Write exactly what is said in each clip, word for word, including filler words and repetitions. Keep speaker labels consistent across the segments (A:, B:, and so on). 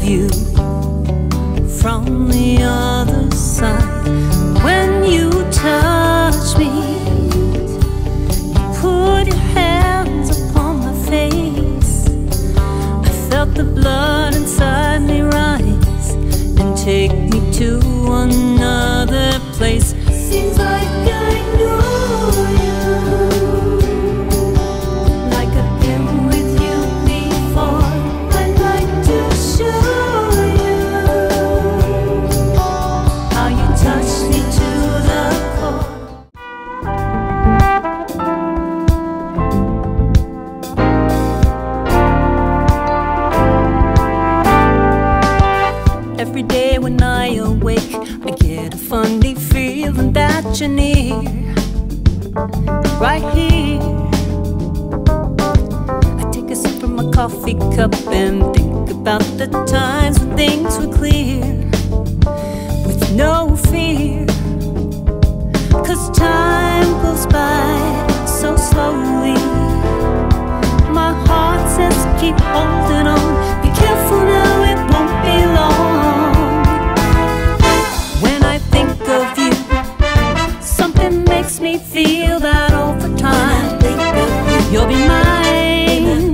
A: view from the other side. When you touch me, you put your hands upon my face. I felt the blood inside me rise and take me to another place. Seems like I know you, like I've been with you before. I'd like to show you how you touch me to the core. Every day when I awake, I get a funny feeling that you're near, right here. I take a sip from my coffee cup and think about the times when things were clear, with no fear. Cause time goes by so slowly. My heart says keep holding on. Be careful now, it won't be long. Makes me feel that all the time you'll be mine.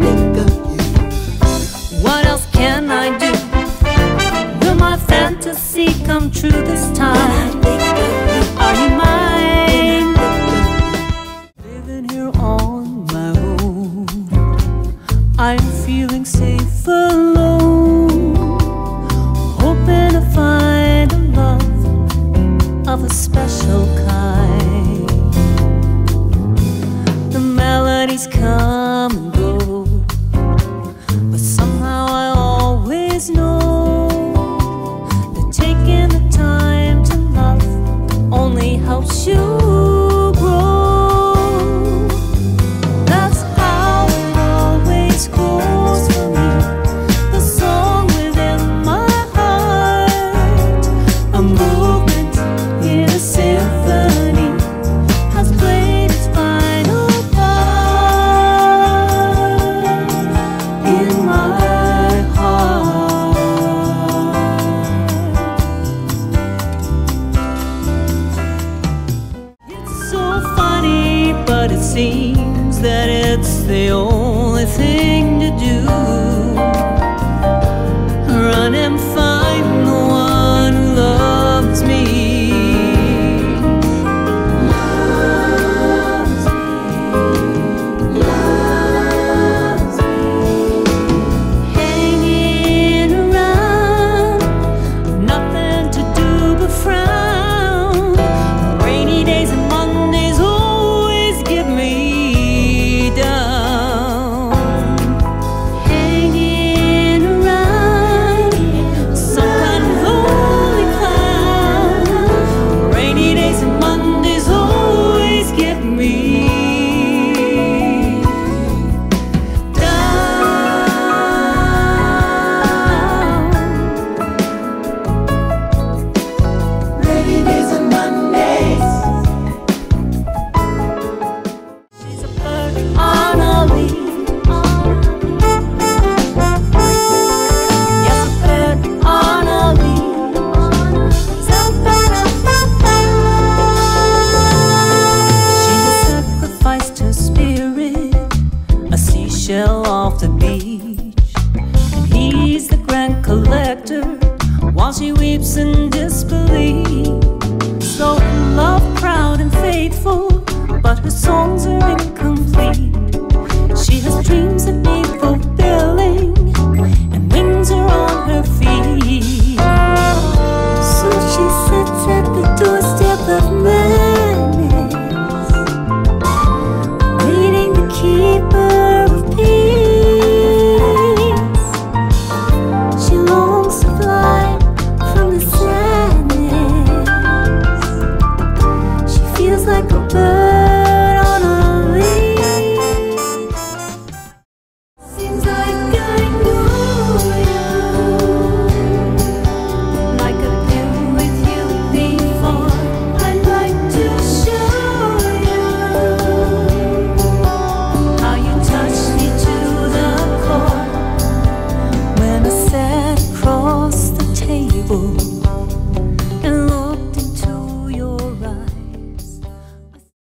A: What else can I do? Will my fantasy come true this time? Are you mine? Living here on my own, I'm feeling safe alone, hoping to find a love of a special kind. Melodies come and go, but somehow I always know that taking the time to love only helps you grow. That's how it always goes for me. The song within my heart, a movement in a symphony, has played its final in my heart. It's so funny, but it seems that it's the only thing to do. Run and find the one who loves me. Off the beach, and he's the grand collector while she weeps in disbelief. So in love, proud and faithful, but her songs are in